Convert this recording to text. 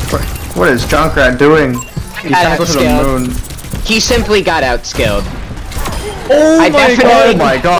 What is Junkrat doing? He's trying to go to the moon. He simply got outskilled. Oh my god!